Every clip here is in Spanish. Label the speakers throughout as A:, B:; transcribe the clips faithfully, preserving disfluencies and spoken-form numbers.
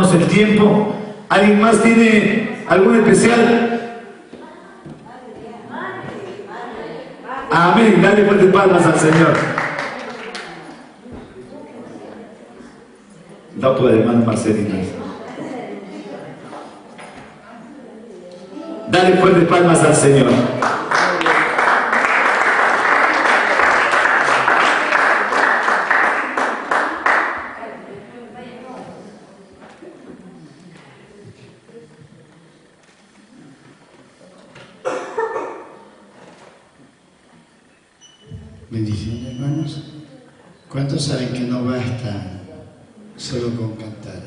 A: damos el tiempo. ¿Alguien más tiene algún especial? Amén. Dale fuertes palmas al Señor. No puede, hermano Marcelino. Dale fuertes palmas al Señor.
B: Bendiciones, hermanos. ¿Cuántos saben que no basta solo con cantar?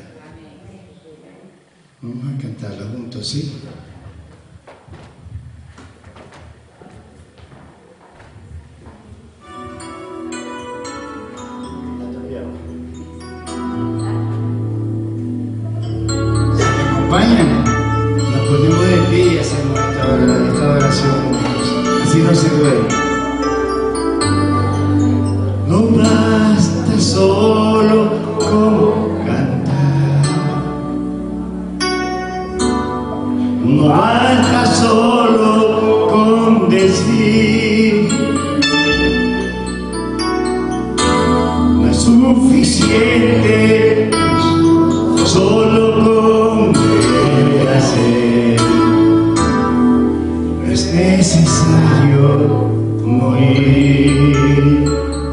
B: Vamos a cantarlo juntos, ¿sí? ¿Se me acompañan? Nos ponemos de pie y hacemos esta, esta oración juntos. Así no se duerme. No basta solo con cantar, no basta solo con decir, no es suficiente solo con querer hacer, no es necesario morir.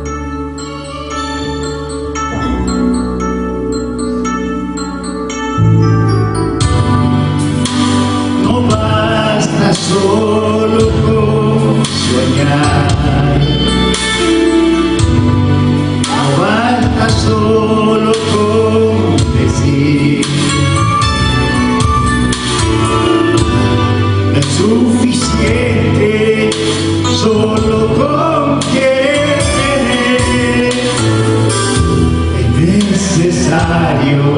B: Solo con soñar, no basta solo con decir, no es suficiente solo con querer, es necesario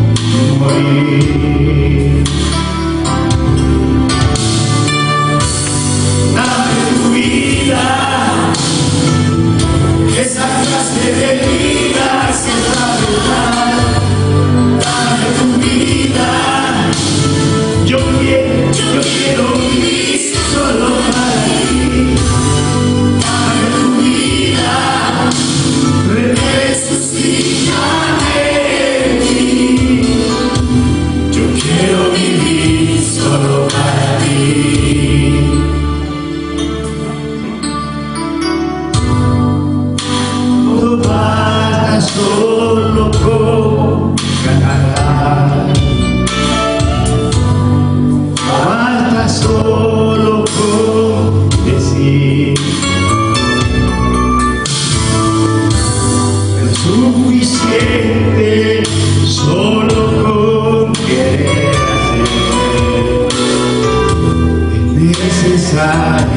B: morir. Esa clase de vida que es la verdad, dame tu vida. Yo quiero, yo quiero vivir solo para ti. Dame tu vida, resucítame en mí. Yo quiero vivir solo para ti. No basta solo con cantar, no basta solo con decir, no es suficiente solo con querer hacer, es necesario